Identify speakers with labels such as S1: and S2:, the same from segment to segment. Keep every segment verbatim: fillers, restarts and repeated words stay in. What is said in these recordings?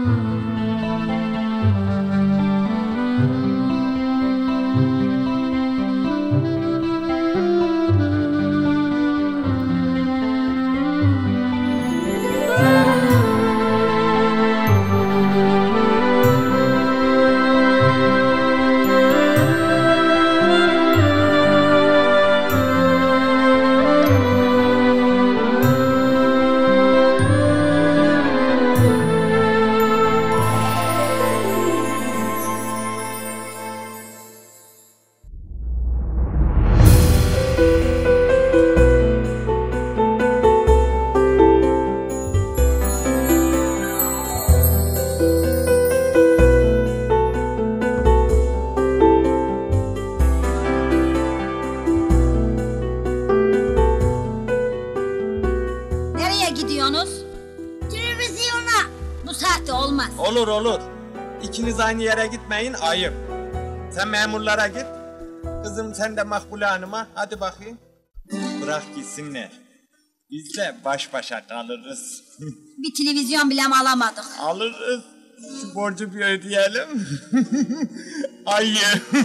S1: Olur olur. İkiniz aynı yere gitmeyin, ayıp. Sen memurlara git. Kızım sen de Makbule Hanım'a, hadi bakayım. Bırak gitsinler. Biz de baş başa kalırız.
S2: Bir televizyon bile mi alamadık?
S1: Alırız. Şu borcu bir ödeyelim. Ayı.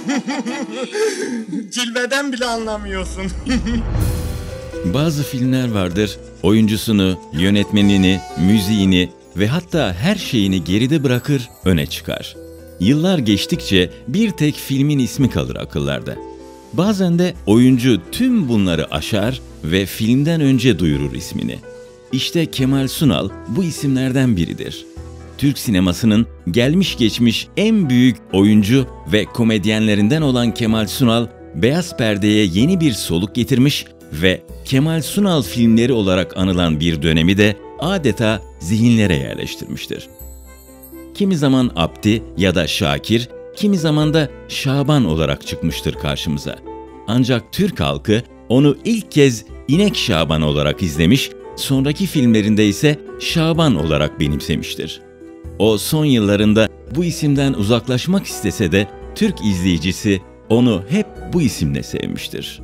S1: Cilveden bile anlamıyorsun.
S3: Bazı filmler vardır, oyuncusunu, yönetmenini, müziğini ve hatta her şeyini geride bırakır, öne çıkar. Yıllar geçtikçe bir tek filmin ismi kalır akıllarda. Bazen de oyuncu tüm bunları aşar ve filmden önce duyurur ismini. İşte Kemal Sunal bu isimlerden biridir. Türk sinemasının gelmiş geçmiş en büyük oyuncu ve komedyenlerinden olan Kemal Sunal, beyaz perdeye yeni bir soluk getirmiş ve Kemal Sunal filmleri olarak anılan bir dönemi de adeta zihinlere yerleştirmiştir. Kimi zaman Abdi ya da Şakir, kimi zaman da Şaban olarak çıkmıştır karşımıza. Ancak Türk halkı onu ilk kez İnek Şaban olarak izlemiş, sonraki filmlerinde ise Şaban olarak benimsemiştir. O son yıllarında bu isimden uzaklaşmak istese de Türk izleyicisi onu hep bu isimle sevmiştir.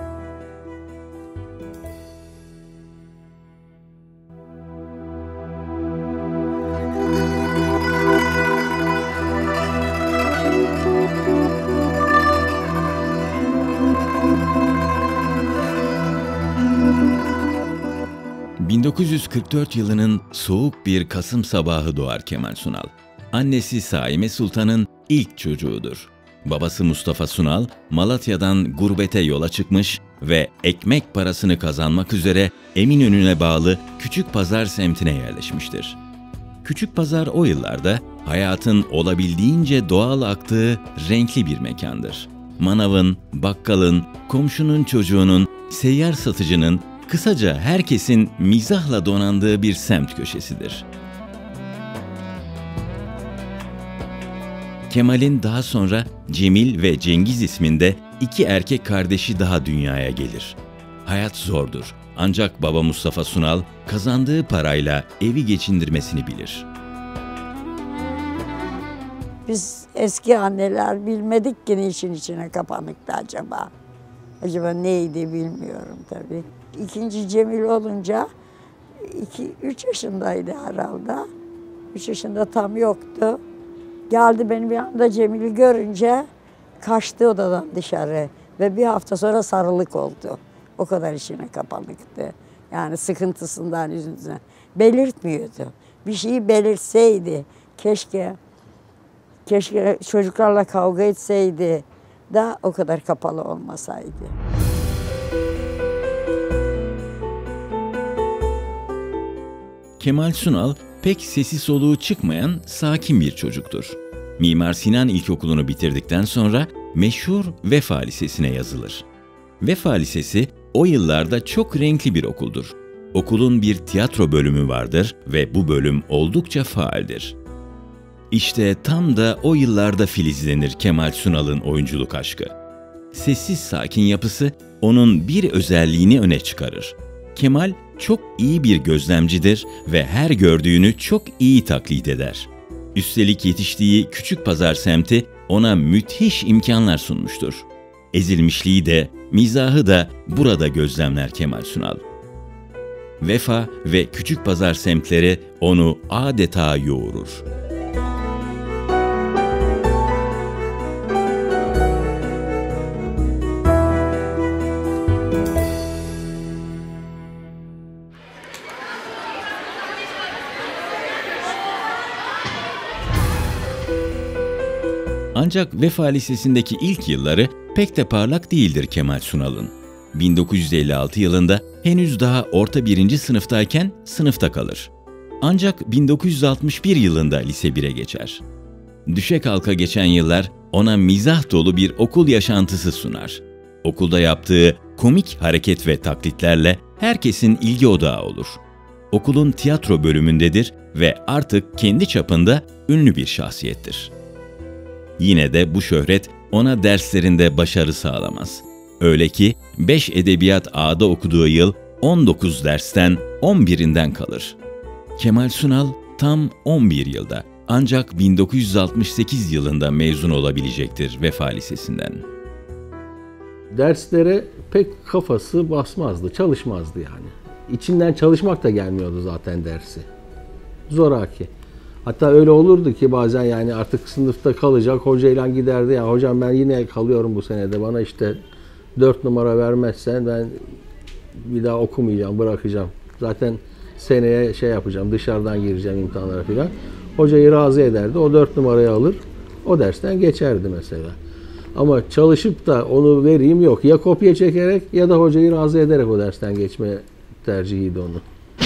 S3: bin dokuz yüz kırk dört yılının soğuk bir Kasım sabahı doğar Kemal Sunal. Annesi Saime Sultan'ın ilk çocuğudur. Babası Mustafa Sunal, Malatya'dan gurbete yola çıkmış ve ekmek parasını kazanmak üzere Eminönü'ne bağlı Küçükpazar semtine yerleşmiştir. Küçükpazar o yıllarda hayatın olabildiğince doğal aktığı renkli bir mekandır. Manavın, bakkalın, komşunun çocuğunun, seyyar satıcının, kısaca herkesin mizahla donandığı bir semt köşesidir. Kemal'in daha sonra Cemil ve Cengiz isminde iki erkek kardeşi daha dünyaya gelir. Hayat zordur, ancak baba Mustafa Sunal kazandığı parayla evi geçindirmesini bilir.
S4: Biz eski anneler bilmedik ki işin içine kapanıktı acaba. Acaba neydi bilmiyorum tabii. İkinci Cemil olunca iki, üç yaşındaydı herhalde. Üç yaşında tam yoktu. Geldi benim yanımda Cemil'i görünce kaçtı odadan dışarı ve bir hafta sonra sarılık oldu. O kadar içine kapanıktı. Yani sıkıntısından, üzüntüsünden. Belirtmiyordu. Bir şeyi belirtseydi, keşke keşke çocuklarla kavga etseydi da o kadar kapalı olmasaydı.
S3: Kemal Sunal pek sesi soluğu çıkmayan sakin bir çocuktur. Mimar Sinan İlkokulu'nu bitirdikten sonra meşhur Vefa Lisesi'ne yazılır. Vefa Lisesi o yıllarda çok renkli bir okuldur. Okulun bir tiyatro bölümü vardır ve bu bölüm oldukça faaldir. İşte tam da o yıllarda filizlenir Kemal Sunal'ın oyunculuk aşkı. Sessiz sakin yapısı onun bir özelliğini öne çıkarır. Kemal çok iyi bir gözlemcidir ve her gördüğünü çok iyi taklit eder. Üstelik yetiştiği Küçükpazar semti ona müthiş imkanlar sunmuştur. Ezilmişliği de, mizahı da burada gözlemler Kemal Sunal. Vefa ve Küçükpazar semtleri onu adeta yoğurur. Ancak Vefa Lisesi'ndeki ilk yılları pek de parlak değildir Kemal Sunal'ın. bin dokuz yüz elli altı yılında henüz daha orta birinci sınıftayken sınıfta kalır. Ancak bin dokuz yüz altmış bir yılında lise bire geçer. Düşe kalka geçen yıllar ona mizah dolu bir okul yaşantısı sunar. Okulda yaptığı komik hareket ve taklitlerle herkesin ilgi odağı olur. Okulun tiyatro bölümündedir ve artık kendi çapında ünlü bir şahsiyettir. Yine de bu şöhret ona derslerinde başarı sağlamaz. Öyle ki beş edebiyat A'da okuduğu yıl on dokuz dersten on birinden kalır. Kemal Sunal tam on bir yılda ancak bin dokuz yüz altmış sekiz yılında mezun olabilecektir Vefa Lisesi'nden.
S5: Derslere pek kafası basmazdı, çalışmazdı yani. İçinden çalışmak da gelmiyordu zaten dersi. Zoraki. Hatta öyle olurdu ki bazen yani artık sınıfta kalacak, hocayla giderdi. Ya hocam ben yine kalıyorum bu senede, bana işte dört numara vermezsen ben bir daha okumayacağım, bırakacağım. Zaten seneye şey yapacağım, dışarıdan gireceğim imtihanlara filan. Hocayı razı ederdi, o dört numarayı alır, o dersten geçerdi mesela. Ama çalışıp da onu vereyim yok. Ya kopya çekerek ya da hocayı razı ederek o dersten geçme tercihiydi onun.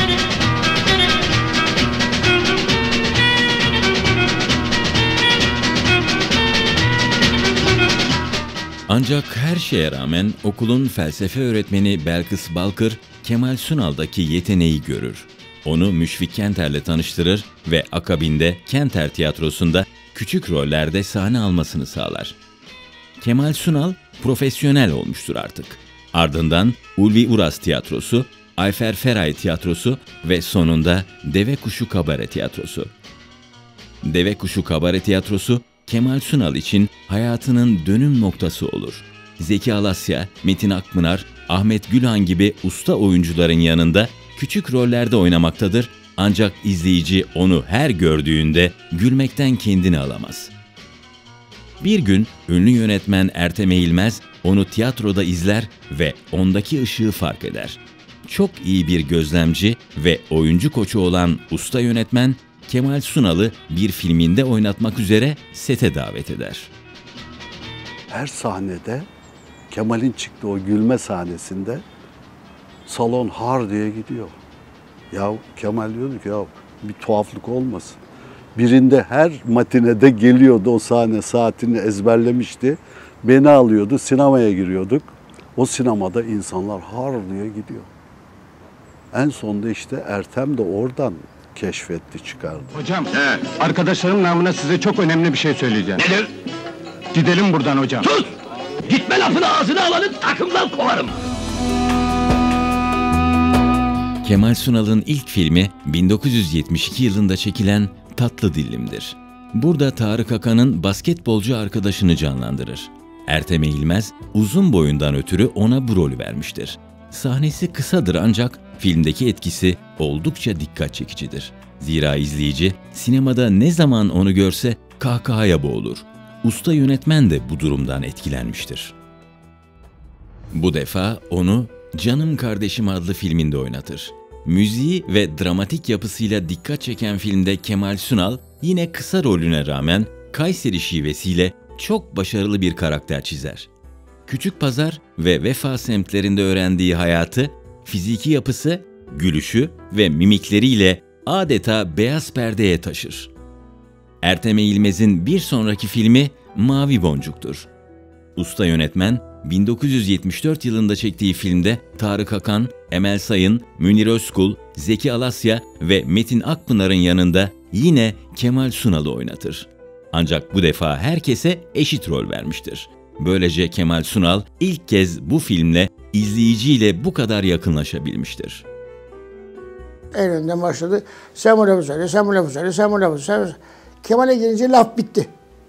S3: Ancak her şeye rağmen okulun felsefe öğretmeni Belkıs Balkır, Kemal Sunal'daki yeteneği görür. Onu Müşfik Kenter'le tanıştırır ve akabinde Kenter Tiyatrosu'nda küçük rollerde sahne almasını sağlar. Kemal Sunal profesyonel olmuştur artık. Ardından Ulvi Uras Tiyatrosu, Ayfer Feray Tiyatrosu ve sonunda Deve Kuşu Kabare Tiyatrosu. Deve Kuşu Kabare Tiyatrosu, Kemal Sunal için hayatının dönüm noktası olur. Zeki Alasya, Metin Akpınar, Ahmet Gülhan gibi usta oyuncuların yanında küçük rollerde oynamaktadır ancak izleyici onu her gördüğünde gülmekten kendini alamaz. Bir gün ünlü yönetmen Ertem Eğilmez onu tiyatroda izler ve ondaki ışığı fark eder. Çok iyi bir gözlemci ve oyuncu koçu olan usta yönetmen Kemal Sunal'ı bir filminde oynatmak üzere sete davet eder.
S6: Her sahnede Kemal'in çıktığı o gülme sahnesinde salon har diye gidiyor. Ya Kemal diyordu ki ya bir tuhaflık olmasın. Birinde her matinede geliyordu, o sahne saatini ezberlemişti. Beni alıyordu, sinemaya giriyorduk. O sinemada insanlar har diye gidiyor. En sonunda işte Ertem de oradan keşfetti, çıkardı.
S7: Hocam, He. arkadaşlarım namına size çok önemli bir şey söyleyeceğim.
S8: Nedir?
S7: Gidelim buradan hocam.
S8: Sus! Gitme lafını ağzına alanı takımdan kovarım.
S3: Kemal Sunal'ın ilk filmi bin dokuz yüz yetmiş iki yılında çekilen Tatlı Dillim'dir. Burada Tarık Akan'ın basketbolcu arkadaşını canlandırır. Ertem Eğilmez uzun boyundan ötürü ona bu rolü vermiştir. Sahnesi kısadır ancak filmdeki etkisi oldukça dikkat çekicidir. Zira izleyici sinemada ne zaman onu görse kahkahaya boğulur. Usta yönetmen de bu durumdan etkilenmiştir. Bu defa onu Canım Kardeşim adlı filminde oynatır. Müziği ve dramatik yapısıyla dikkat çeken filmde Kemal Sunal yine kısa rolüne rağmen Kayseri şivesiyle çok başarılı bir karakter çizer. Küçükpazar ve Vefa semtlerinde öğrendiği hayatı, fiziki yapısı, gülüşü ve mimikleriyle adeta beyaz perdeye taşır. Ertem Eğilmez'in bir sonraki filmi Mavi Boncuk'tur. Usta yönetmen bin dokuz yüz yetmiş dört yılında çektiği filmde Tarık Akan, Emel Sayın, Münir Özkul, Zeki Alasya ve Metin Akpınar'ın yanında yine Kemal Sunal'ı oynatır. Ancak bu defa herkese eşit rol vermiştir. Böylece Kemal Sunal ilk kez bu filmle izleyiciyle bu kadar yakınlaşabilmiştir.
S9: En önden başladı. Sen bu lafı söyle, sen bu lafı söyle, sen bu lafı söyle. Kemal'e gelince laf bitti.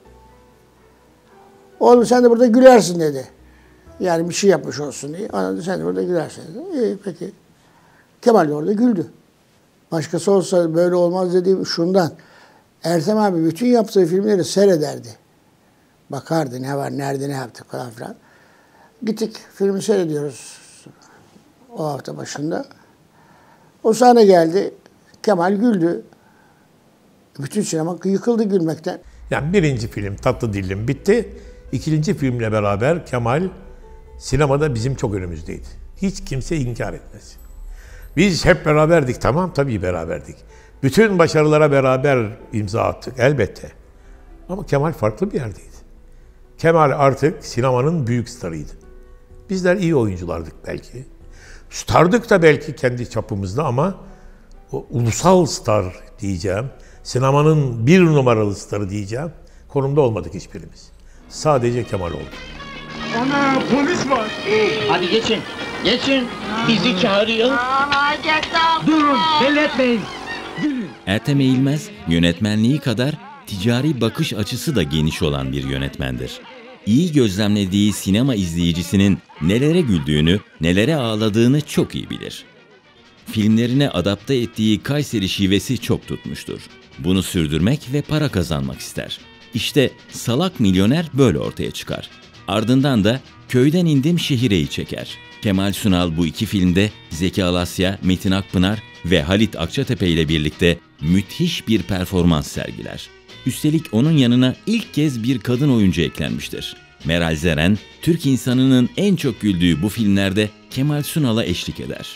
S9: Oğlum sen de burada gülersin dedi. Yani bir şey yapmış olsun diye. Ona da sen de burada gülersin dedi. İyi peki. Kemal de orada güldü. Başkası olsa böyle olmaz dediğim şundan. Ertem abi bütün yaptığı filmleri seyrederdi. Bakardı ne var, nerede ne yaptık falan filan. Gittik filmi seyrediyoruz o hafta başında. O sahne geldi. Kemal güldü. Bütün sinema yıkıldı gülmekten.
S10: Yani birinci film Tatlı Dillim bitti. İkinci filmle beraber Kemal sinemada bizim çok önümüzdeydi. Hiç kimse inkar etmez. Biz hep beraberdik, tamam tabii beraberdik. Bütün başarılara beraber imza attık elbette. Ama Kemal farklı bir yerdeydi. Kemal artık sinemanın büyük starıydı. Bizler iyi oyunculardık belki. Stardık da belki kendi çapımızda ama o ulusal star diyeceğim, sinemanın bir numaralı starı diyeceğim konumda olmadık hiçbirimiz. Sadece Kemal oldu.
S8: Ana polis var. Hadi geçin. Geçin. Bizi çağırıyor. Durun. Belli etmeyin. Gülün.
S3: Ertem Eğilmez, yönetmenliği kadar ticari bakış açısı da geniş olan bir yönetmendir. İyi gözlemlediği sinema izleyicisinin nelere güldüğünü, nelere ağladığını çok iyi bilir. Filmlerine adapte ettiği Kayseri şivesi çok tutmuştur. Bunu sürdürmek ve para kazanmak ister. İşte Salak Milyoner böyle ortaya çıkar. Ardından da Köyden İndim Şehire'yi çeker. Kemal Sunal bu iki filmde Zeki Alasya, Metin Akpınar ve Halit Akçatepe ile birlikte müthiş bir performans sergiler. Üstelik onun yanına ilk kez bir kadın oyuncu eklenmiştir. Meral Zeren, Türk insanının en çok güldüğü bu filmlerde Kemal Sunal'a eşlik eder.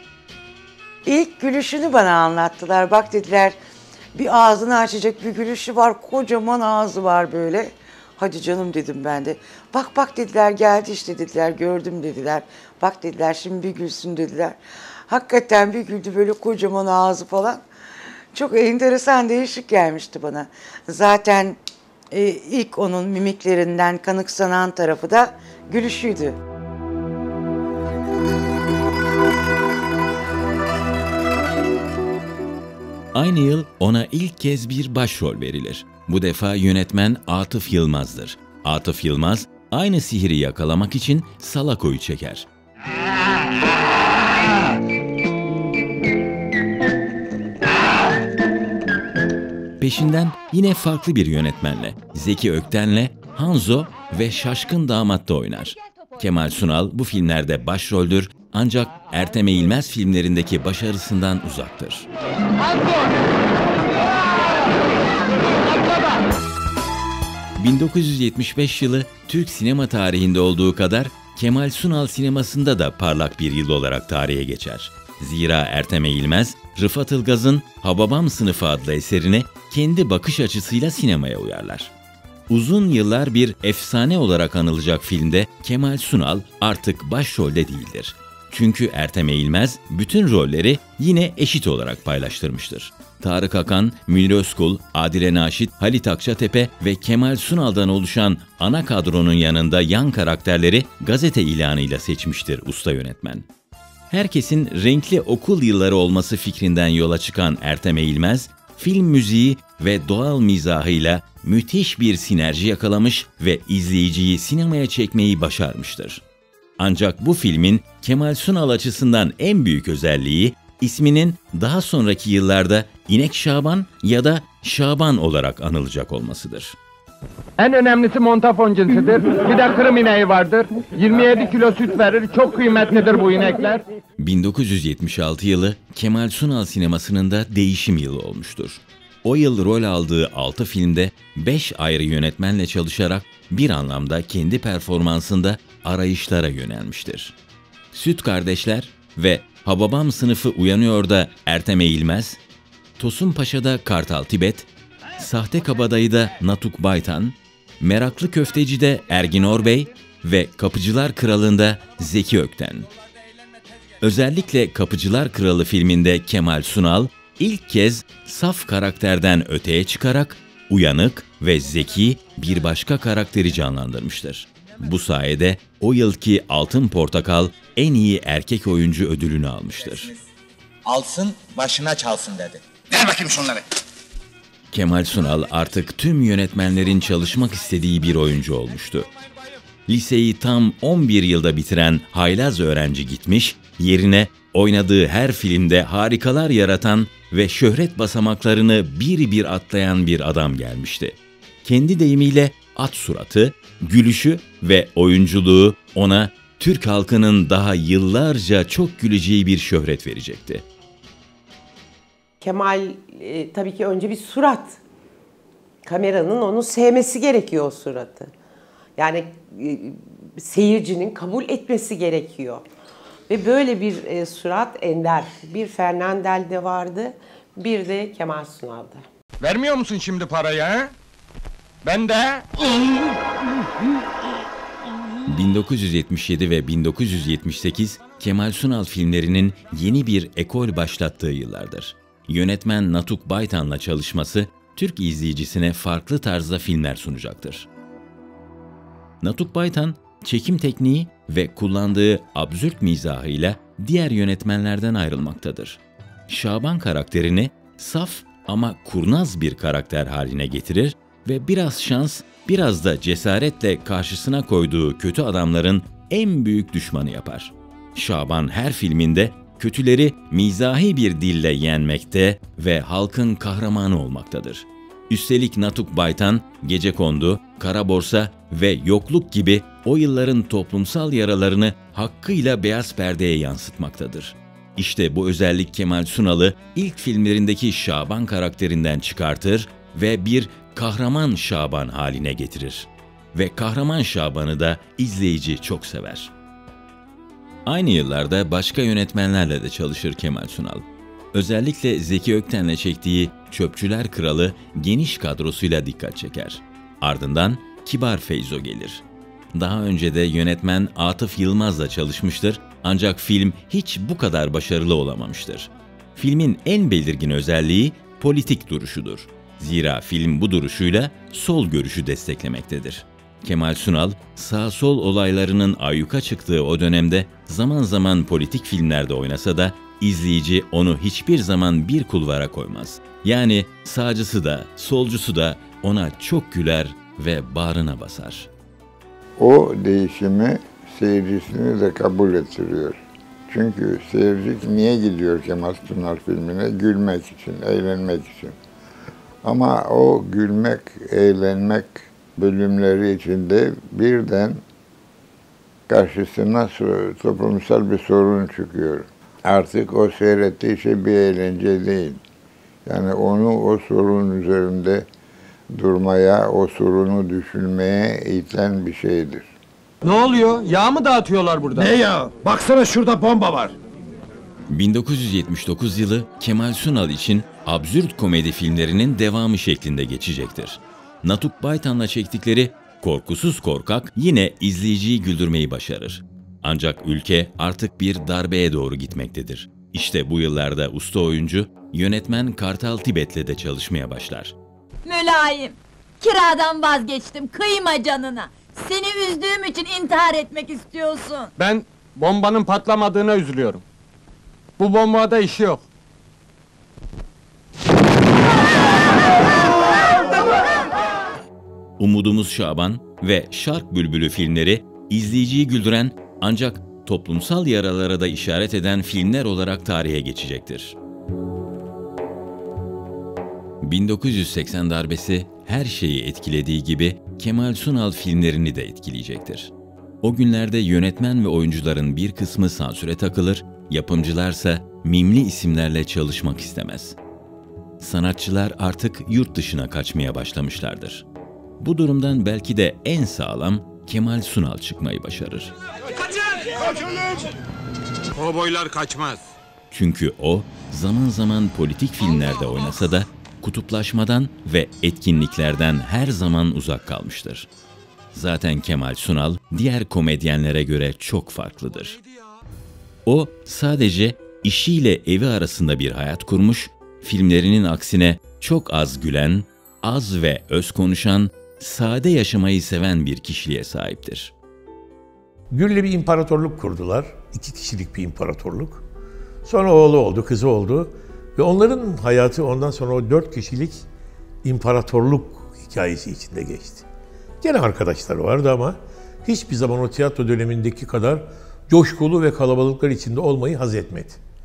S11: İlk gülüşünü bana anlattılar. Bak dediler, bir ağzını açacak bir gülüşü var, kocaman ağzı var böyle. Hadi canım dedim ben de. Bak bak dediler, geldi işte dediler, gördüm dediler. Bak dediler, şimdi bir gülsün dediler. Hakikaten bir güldü, böyle kocaman ağzı falan. Çok enteresan, değişik gelmişti bana. Zaten e, ilk onun mimiklerinden kanıksanan tarafı da gülüşüydü.
S3: Aynı yıl ona ilk kez bir başrol verilir. Bu defa yönetmen Atıf Yılmaz'dır. Atıf Yılmaz, aynı sihiri yakalamak için Salako'yu çeker. Peşinden yine farklı bir yönetmenle, Zeki Ökten'le Hanzo ve Şaşkın Damat'ta oynar. Kemal Sunal bu filmlerde başroldür ancak Ertem Eğilmez filmlerindeki başarısından uzaktır. bin dokuz yüz yetmiş beş yılı Türk sinema tarihinde olduğu kadar Kemal Sunal sinemasında da parlak bir yıl olarak tarihe geçer. Zira Ertem Eğilmez, Rıfat Ilgaz'ın Hababam Sınıfı adlı eserini kendi bakış açısıyla sinemaya uyarlar. Uzun yıllar bir efsane olarak anılacak filmde Kemal Sunal artık başrolde değildir. Çünkü Ertem Eğilmez bütün rolleri yine eşit olarak paylaştırmıştır. Tarık Akan, Münir Özkul, Adile Naşit, Halit Akçatepe ve Kemal Sunal'dan oluşan ana kadronun yanında yan karakterleri gazete ilanıyla seçmiştir usta yönetmen. Herkesin renkli okul yılları olması fikrinden yola çıkan Ertem Eğilmez, film müziği ve doğal mizahıyla müthiş bir sinerji yakalamış ve izleyiciyi sinemaya çekmeyi başarmıştır. Ancak bu filmin Kemal Sunal açısından en büyük özelliği, isminin daha sonraki yıllarda İnek Şaban ya da Şaban olarak anılacak olmasıdır.
S7: En önemlisi montafon cinsidir. Bir de kırım ineği vardır. yirmi yedi kilo süt verir. Çok kıymetlidir bu inekler.
S3: bin dokuz yüz yetmiş altı yılı Kemal Sunal sinemasının da değişim yılı olmuştur. O yıl rol aldığı altı filmde beş ayrı yönetmenle çalışarak bir anlamda kendi performansında arayışlara yönelmiştir. Süt Kardeşler ve Hababam Sınıfı Uyanıyor da Ertem Eğilmez, Tosun Paşa'da Kartal Tibet, Sahte Kabadayı'da Natuk Baytan, Meraklı Köfteci'de Ergin Orbey ve Kapıcılar Kralı'nda Zeki Ökten. Özellikle Kapıcılar Kralı filminde Kemal Sunal ilk kez saf karakterden öteye çıkarak uyanık ve zeki bir başka karakteri canlandırmıştır. Bu sayede o yılki Altın Portakal en iyi erkek oyuncu ödülünü almıştır.
S1: Alsın başına çalsın dedi.
S8: Ver bakayım şunları.
S3: Kemal Sunal artık tüm yönetmenlerin çalışmak istediği bir oyuncu olmuştu. Liseyi tam on bir yılda bitiren haylaz öğrenci gitmiş, yerine oynadığı her filmde harikalar yaratan ve şöhret basamaklarını bir bir atlayan bir adam gelmişti. Kendi deyimiyle at suratı, gülüşü ve oyunculuğu ona Türk halkının daha yıllarca çok güleceği bir şöhret verecekti.
S12: Kemal e, tabii ki önce bir surat. Kameranın onu sevmesi gerekiyor o suratı. Yani e, seyircinin kabul etmesi gerekiyor. Ve böyle bir e, surat ender. Bir Fernandel'de vardı, bir de Kemal Sunal'da.
S7: Vermiyor musun şimdi parayı ha? Ben de...
S3: bin dokuz yüz yetmiş yedi ve bin dokuz yüz yetmiş sekiz Kemal Sunal filmlerinin yeni bir ekol başlattığı yıllardır. Yönetmen Natuk Baytan'la çalışması Türk izleyicisine farklı tarzda filmler sunacaktır. Natuk Baytan, çekim tekniği ve kullandığı absürt mizahıyla diğer yönetmenlerden ayrılmaktadır. Şaban karakterini saf ama kurnaz bir karakter haline getirir ve biraz şans, biraz da cesaretle karşısına koyduğu kötü adamların en büyük düşmanı yapar. Şaban her filminde kötüleri mizahi bir dille yenmekte ve halkın kahramanı olmaktadır. Üstelik Natuk Baytan, Gecekondu, Kara Borsa ve Yokluk gibi o yılların toplumsal yaralarını hakkıyla beyaz perdeye yansıtmaktadır. İşte bu özellik Kemal Sunal'ı ilk filmlerindeki Şaban karakterinden çıkartır ve bir kahraman Şaban haline getirir. Ve kahraman Şaban'ı da izleyici çok sever. Aynı yıllarda başka yönetmenlerle de çalışır Kemal Sunal. Özellikle Zeki Ökten'le çektiği Çöpçüler Kralı geniş kadrosuyla dikkat çeker. Ardından Kibar Feyzo gelir. Daha önce de yönetmen Atıf Yılmaz'la çalışmıştır ancak film hiç bu kadar başarılı olamamıştır. Filmin en belirgin özelliği politik duruşudur. Zira film bu duruşuyla sol görüşü desteklemektedir. Kemal Sunal, sağ-sol olaylarının ayyuka çıktığı o dönemde zaman zaman politik filmlerde oynasa da izleyici onu hiçbir zaman bir kulvara koymaz. Yani sağcısı da, solcusu da ona çok güler ve bağrına basar.
S13: O değişimi seyircisini de kabul ettiriyor. Çünkü seyirci niye gidiyor Kemal Sunal filmine? Gülmek için, eğlenmek için. Ama o gülmek, eğlenmek bölümleri içinde birden karşısına toplumsal bir sorun çıkıyor. Artık o seyrettiği şey bir eğlence değil. Yani onu o sorun üzerinde durmaya, o sorunu düşünmeye iten bir şeydir.
S7: Ne oluyor? Yağ mı dağıtıyorlar burada?
S8: Ne ya? Baksana şurada bomba var.
S3: bin dokuz yüz yetmiş dokuz yılı Kemal Sunal için absürt komedi filmlerinin devamı şeklinde geçecektir. Natuk Baytan'la çektikleri Korkusuz Korkak yine izleyiciyi güldürmeyi başarır. Ancak ülke artık bir darbeye doğru gitmektedir. İşte bu yıllarda usta oyuncu, yönetmen Kartal Tibet'le de çalışmaya başlar.
S2: Mülayim, kiradan vazgeçtim, kıyma canına. Seni üzdüğüm için intihar etmek istiyorsun.
S7: Ben bombanın patlamadığına üzülüyorum. Bu bombada işi yok.
S3: Umudumuz Şaban ve Şark Bülbülü filmleri izleyiciyi güldüren ancak toplumsal yaralara da işaret eden filmler olarak tarihe geçecektir. bin dokuz yüz seksen darbesi her şeyi etkilediği gibi Kemal Sunal filmlerini de etkileyecektir. O günlerde yönetmen ve oyuncuların bir kısmı sansüre takılır, yapımcılarsa mimli isimlerle çalışmak istemez. Sanatçılar artık yurt dışına kaçmaya başlamışlardır. Bu durumdan belki de en sağlam Kemal Sunal çıkmayı başarır.
S7: Kovboylar kaçmaz.
S3: Çünkü o zaman zaman politik filmlerde oynasa da kutuplaşmadan ve etkinliklerden her zaman uzak kalmıştır. Zaten Kemal Sunal diğer komedyenlere göre çok farklıdır. O sadece işiyle evi arasında bir hayat kurmuş, filmlerinin aksine çok az gülen, az ve öz konuşan, sade yaşamayı seven bir kişiliğe sahiptir.
S10: Gül'le bir imparatorluk kurdular. İki kişilik bir imparatorluk. Sonra oğlu oldu, kızı oldu. Ve onların hayatı ondan sonra o dört kişilik imparatorluk hikayesi içinde geçti. Gene arkadaşları vardı ama hiçbir zaman o tiyatro dönemindeki kadar coşkulu ve kalabalıklar içinde olmayı haz etmedi.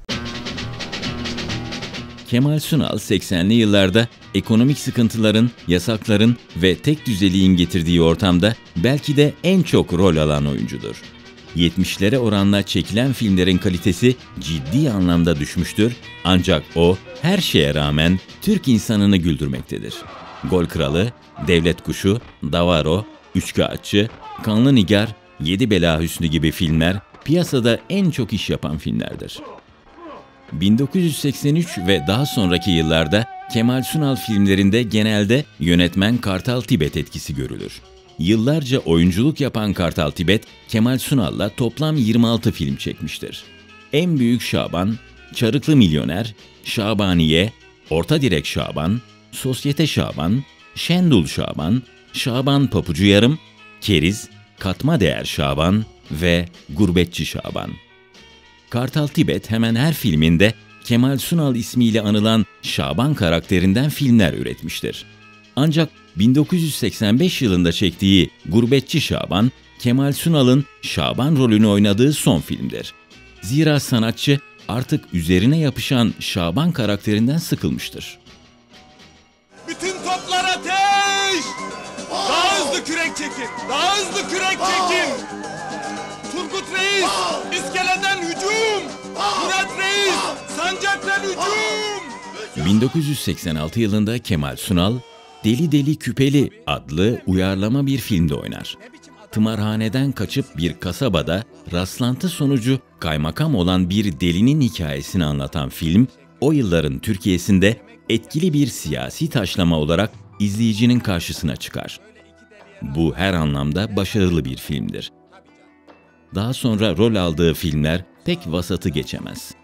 S3: Kemal Sunal seksenli yıllarda ekonomik sıkıntıların, yasakların ve tek düzeliğin getirdiği ortamda belki de en çok rol alan oyuncudur. yetmişlere oranla çekilen filmlerin kalitesi ciddi anlamda düşmüştür, ancak o her şeye rağmen Türk insanını güldürmektedir. Gol Kralı, Devlet Kuşu, Davaro, Üçkağıtçı, Kanlı Nigar, Yedi Bela Hüsnü gibi filmler piyasada en çok iş yapan filmlerdir. bin dokuz yüz seksen üç ve daha sonraki yıllarda Kemal Sunal filmlerinde genelde yönetmen Kartal Tibet etkisi görülür. Yıllarca oyunculuk yapan Kartal Tibet, Kemal Sunal'la toplam yirmi altı film çekmiştir. En Büyük Şaban, Çarıklı Milyoner, Şabaniye, Orta Direk Şaban, Sosyete Şaban, Şendul Şaban, Şaban Papucu Yarım, Keriz, Katma Değer Şaban ve Gurbetçi Şaban. Kartal Tibet hemen her filminde Kemal Sunal ismiyle anılan Şaban karakterinden filmler üretmiştir. Ancak bin dokuz yüz seksen beş yılında çektiği Gurbetçi Şaban, Kemal Sunal'ın Şaban rolünü oynadığı son filmdir. Zira sanatçı artık üzerine yapışan Şaban karakterinden sıkılmıştır.
S1: Bütün toplar ateş! Daha hızlı kürek çekin! Daha hızlı kürek çekin! Turgut Reis, iskeleden hücum! Murat Reis, sancaktan hücum!
S3: bin dokuz yüz seksen altı yılında Kemal Sunal, Deli Deli Küpeli adlı uyarlama bir filmde oynar. Tımarhaneden kaçıp bir kasabada rastlantı sonucu kaymakam olan bir delinin hikayesini anlatan film, o yılların Türkiye'sinde etkili bir siyasi taşlama olarak izleyicinin karşısına çıkar. Bu her anlamda başarılı bir filmdir. Daha sonra rol aldığı filmler pek vasatı geçemez.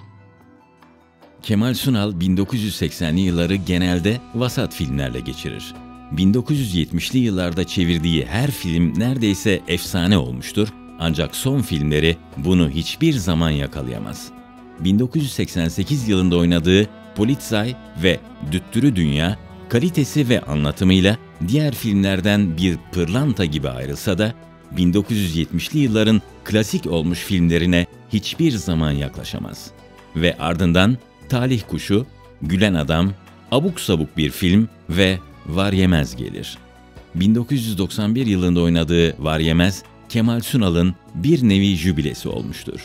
S3: Kemal Sunal bin dokuz yüz seksenli yılları genelde vasat filmlerle geçirir. bin dokuz yüz yetmişli yıllarda çevirdiği her film neredeyse efsane olmuştur, ancak son filmleri bunu hiçbir zaman yakalayamaz. bin dokuz yüz seksen sekiz yılında oynadığı Polizei ve Düttürü Dünya, kalitesi ve anlatımıyla diğer filmlerden bir pırlanta gibi ayrılsa da, bin dokuz yüz yetmişli yılların klasik olmuş filmlerine hiçbir zaman yaklaşamaz. Ve ardından Talih Kuşu, Gülen Adam, abuk sabuk bir film ve Var Yemez gelir. bin dokuz yüz doksan bir yılında oynadığı Var Yemez, Kemal Sunal'ın bir nevi jübilesi olmuştur.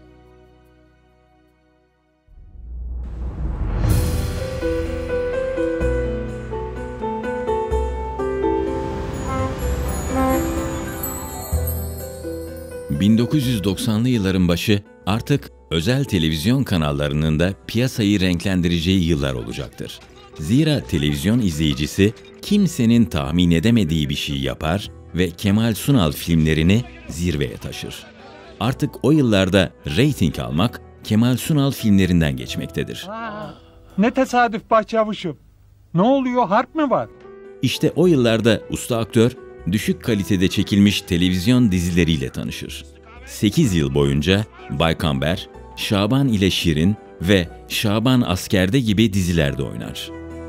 S3: bin dokuz yüz doksanlı yılların başı artık özel televizyon kanallarının da piyasayı renklendireceği yıllar olacaktır. Zira televizyon izleyicisi kimsenin tahmin edemediği bir şey yapar ve Kemal Sunal filmlerini zirveye taşır. Artık o yıllarda reyting almak Kemal Sunal filmlerinden geçmektedir.
S14: Ne tesadüf başçavuşum. Ne oluyor, harp mı var?
S3: İşte o yıllarda usta aktör düşük kalitede çekilmiş televizyon dizileriyle tanışır. sekiz yıl boyunca Baykamber, Şaban ile Şirin ve Şaban Asker'de gibi dizilerde oynar.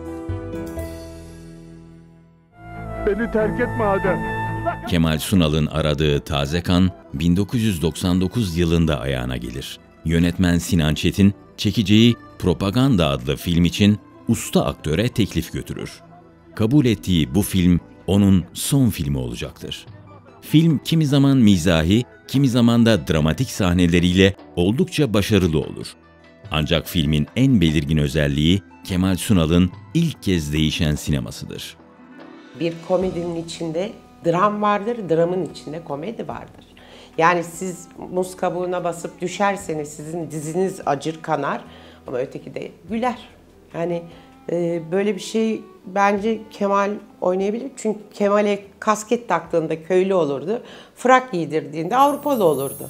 S14: Beni terk etme Adem.
S3: Kemal Sunal'ın aradığı taze kan bin dokuz yüz doksan dokuz yılında ayağına gelir. Yönetmen Sinan Çetin, çekeceği Propaganda adlı film için usta aktöre teklif götürür. Kabul ettiği bu film onun son filmi olacaktır. Film kimi zaman mizahi, kimi zaman da dramatik sahneleriyle oldukça başarılı olur. Ancak filmin en belirgin özelliği Kemal Sunal'ın ilk kez değişen sinemasıdır.
S12: Bir komedinin içinde dram vardır, dramın içinde komedi vardır. Yani siz muz kabuğuna basıp düşerseniz sizin diziniz acır, kanar ama öteki de güler. Yani e, böyle bir şey bence Kemal oynayabilir. Çünkü Kemal'e kasket taktığında köylü olurdu, frak giydirdiğinde Avrupalı olurdu.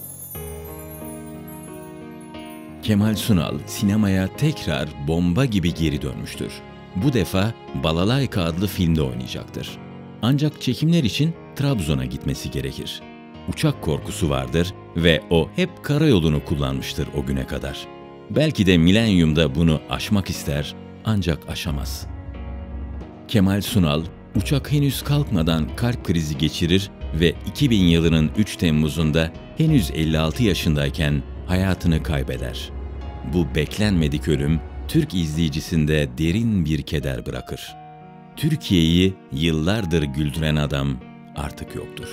S3: Kemal Sunal sinemaya tekrar bomba gibi geri dönmüştür. Bu defa Balalayka adlı filmde oynayacaktır. Ancak çekimler için Trabzon'a gitmesi gerekir. Uçak korkusu vardır ve o hep karayolunu kullanmıştır o güne kadar. Belki de Milenyum'da bunu aşmak ister ancak aşamaz. Kemal Sunal, uçak henüz kalkmadan kalp krizi geçirir ve iki bin yılının üç Temmuz'unda henüz elli altı yaşındayken hayatını kaybeder. Bu beklenmedik ölüm Türk izleyicisinde derin bir keder bırakır. Türkiye'yi yıllardır güldüren adam artık yoktur.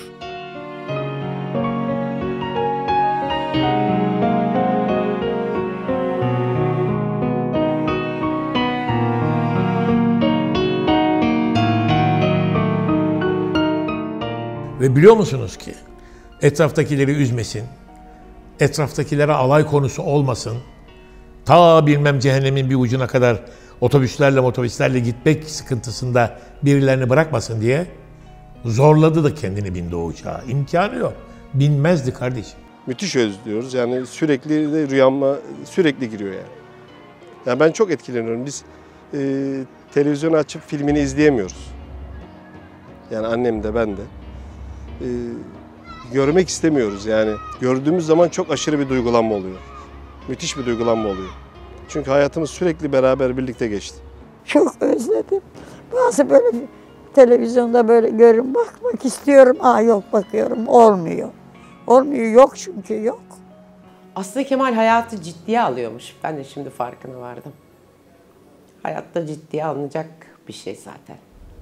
S10: Ve biliyor musunuz ki etraftakileri üzmesin, etraftakilere alay konusu olmasın, ta bilmem cehennemin bir ucuna kadar otobüslerle otobüslerle gitmek sıkıntısında birilerini bırakmasın diye zorladı da kendini bindi o uçağa. İmkanı yok. Binmezdi kardeşim.
S15: Müthiş özlüyoruz. Yani sürekli de rüyama sürekli giriyor yani. Yani ben çok etkileniyorum. Biz e, televizyonu açıp filmini izleyemiyoruz. Yani annem de ben de. E, görmek istemiyoruz yani. Gördüğümüz zaman çok aşırı bir duygulanma oluyor. Müthiş bir duygulanma oluyor. Çünkü hayatımız sürekli beraber birlikte geçti.
S4: Çok özledim. Bazı böyle televizyonda böyle görün bakmak istiyorum. Aa yok bakıyorum olmuyor. Olmuyor yok çünkü yok.
S12: Aslında Kemal hayatı ciddiye alıyormuş. Ben de şimdi farkına vardım. Hayatta ciddiye alınacak bir şey zaten.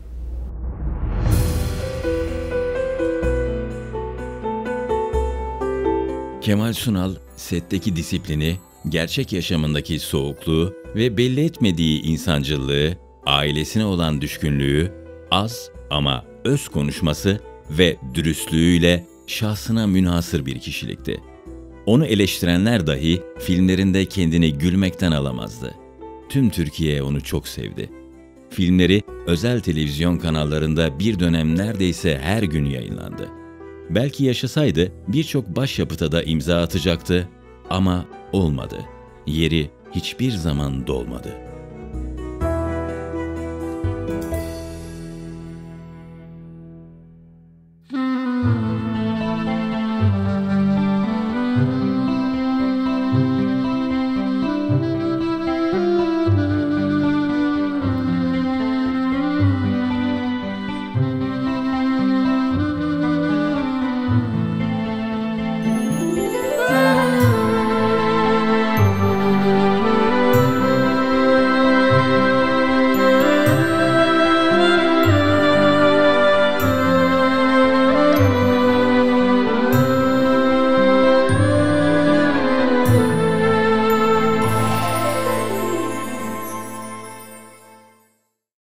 S3: Kemal Sunal, setteki disiplini, gerçek yaşamındaki soğukluğu ve belli etmediği insancılığı, ailesine olan düşkünlüğü, az ama öz konuşması ve dürüstlüğüyle şahsına münhasır bir kişilikti. Onu eleştirenler dahi filmlerinde kendini gülmekten alamazdı. Tüm Türkiye onu çok sevdi. Filmleri özel televizyon kanallarında bir dönem neredeyse her gün yayınlandı. Belki yaşasaydı birçok başyapıta da imza atacaktı ama olmadı. Yeri hiçbir zaman dolmadı.